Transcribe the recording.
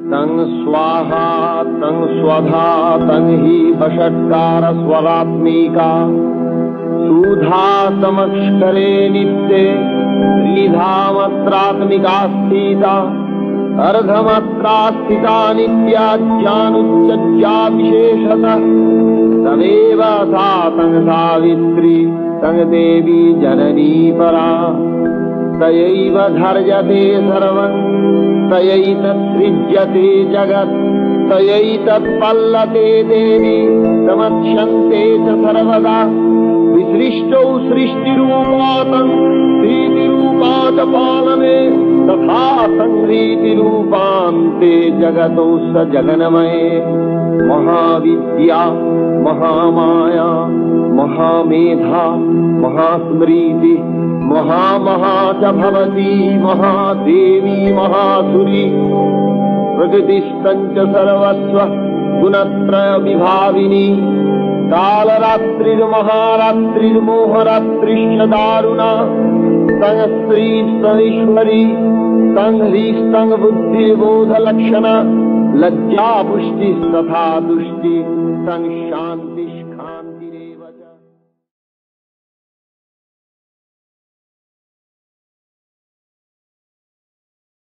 तं स्वाहा तं स्वधा तं हि वषट्कार स्वरात्मिका सुधा समक्षरे नित्ये त्रिधामत्रात्मिका स्थिता अर्धमात्रा स्थिता नित्या ज्ञानुच्चज्जा विशेषतः तमेव सा तं सावित्री तं देवी जननी परा तयैव धर्यते सर्वं तयैतत्सृज्यते जगत् तयैतत्पल्लते देवी समक्ष्यन्ते च सर्वदा विसृष्टौ सृष्टिरूपातं प्रीतिरूपात् पालने तथा संहृतिरूपान्ते जगतो स जगन्मये महाविद्या महामाया महामेधा महास्मृति महामहा च भवती महादेवी महासुरी प्रकृतिस्तञ्च सर्वस्व गुणत्रय विभाविनी कालरात्रिर्महारात्रिर्मोहरात्रिश्च दारुणा तं स्त्री स्तईश्वरी तं ह्रीस्तं बुद्धिर्बोधलक्षणा लज्जा पुष्टिस्तथा तुष्टि तं शान्ति